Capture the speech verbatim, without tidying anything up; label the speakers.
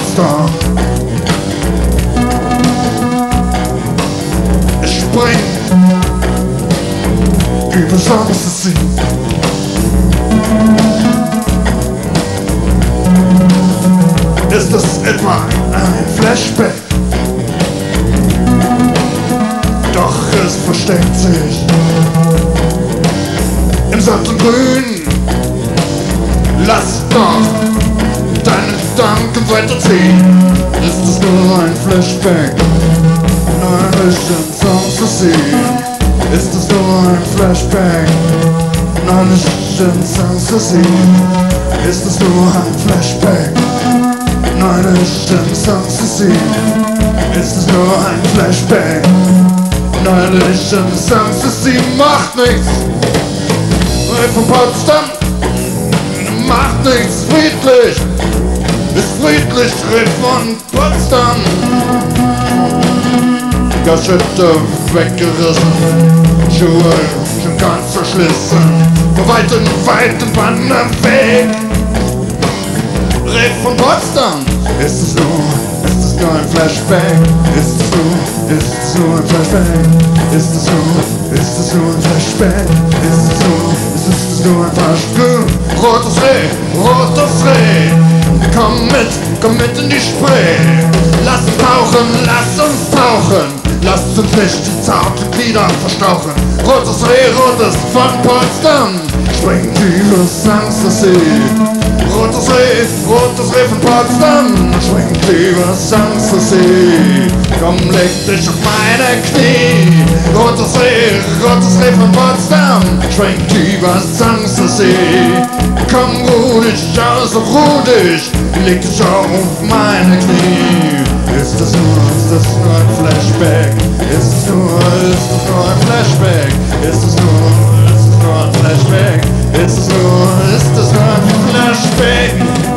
Speaker 1: Potsdam. Ich spring über Songs sie. Ist es etwa ein Flashback? Doch es versteckt sich im Sattel grün. Lass doch deine Gedanken weiterziehen. Ist es nur ein Flashback? Nein, ich bin Songs zu sehen. Ist es nur ein Flashback? Nein, ich bin Songs zu sehen. Ist es nur ein Flashback? Nein, ich bin Songs zu sehen. Ist es nur ein Flashback? Nein, ich bin Songs zu sehen. Macht nichts. Von Potsdam. Macht nichts, friedlich, ist friedlich, Riff von Potsdam. Gashette weggerissen, Schuhe schon ganz verschlissen, vor weiten, weiten Wanderweg. Riff von Potsdam, ist es nur, ist es nur ein Flashback? Ist es nur, ist es nur ein Flashback? Ist es nur, ist es nur ein Flashback? Ist es nur, ist es nur ein Flashback? Rotes Reh, rotes Reh, komm mit, komm mit in die Spree. Lass uns tauchen, lass uns tauchen, lass uns nicht die zarten Glieder verstauchen. Rotes Reh, rotes von Potsdam, springt über Sanssouci. Rotes Reh, rotes Reh von Potsdam, springt über Sanssouci. Komm, leg dich auf meine Knie. Rotes Reh, rotes Reh von Potsdam, springt über Sanssouci. Komm, ruh dich aus, ruh dich, leg dich auf meine Knie. Ist das nur, ist das nur ein Flashback? Ist es nur, ist es nur ein Flashback? Ist es nur, ist es nur ein Flashback? Ist es nur, ist es nur ein Flashback?